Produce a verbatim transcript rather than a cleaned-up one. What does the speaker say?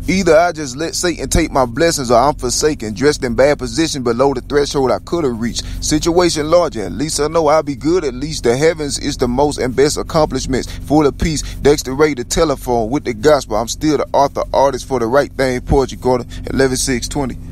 Either I just let Satan take my blessings or I'm forsaken, dressed in bad position below the threshold I could have reached. Situation larger, at least I know I'll be good. At least the heavens is the most and best accomplishments. Full of peace, Dexsta Ray the telephone with the gospel. I'm still the author, artist for the right thing. Poetry Corner, eleven six twenty.